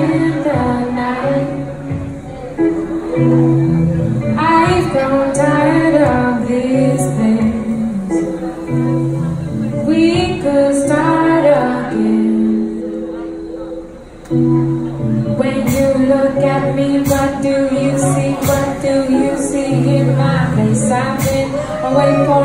spend the night. I've grown tired of this place. We could start again. When you look at me, what do you see? What do you see in my face? I've been away for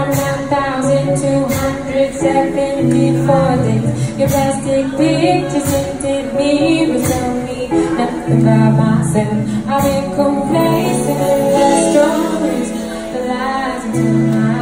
9,274 days. Your plastic pictures tinted me, but tell me nothing about myself. I've been complacent in the stories, the lies into my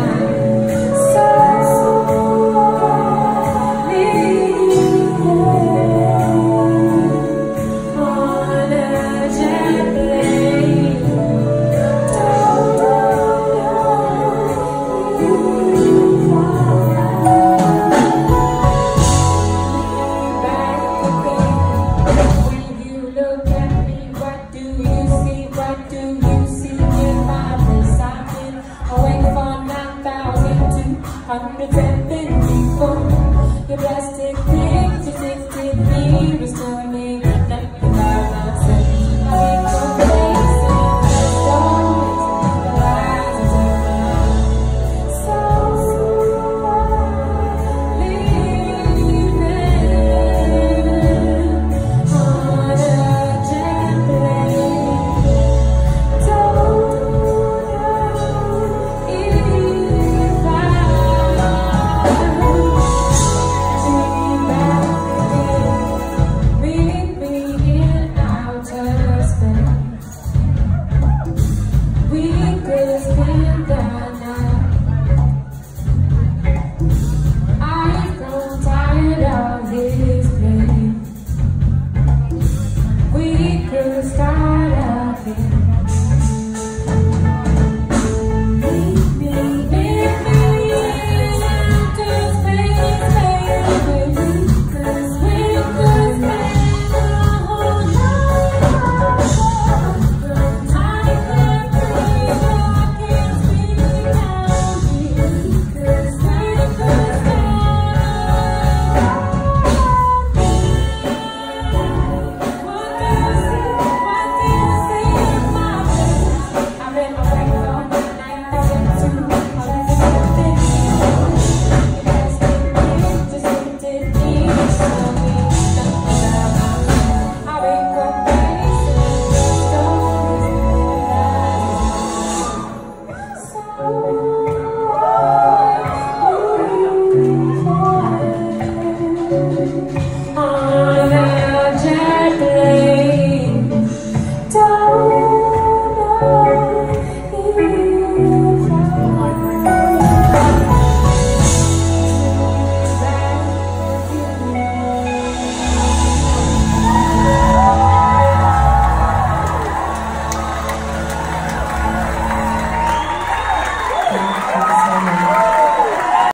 your plastic pictures tinted me, restoring me, nothing about myself. I've been complacent in the stories, the lies into my soul. Leaving on a jet plane. Don't know if on a jet plane.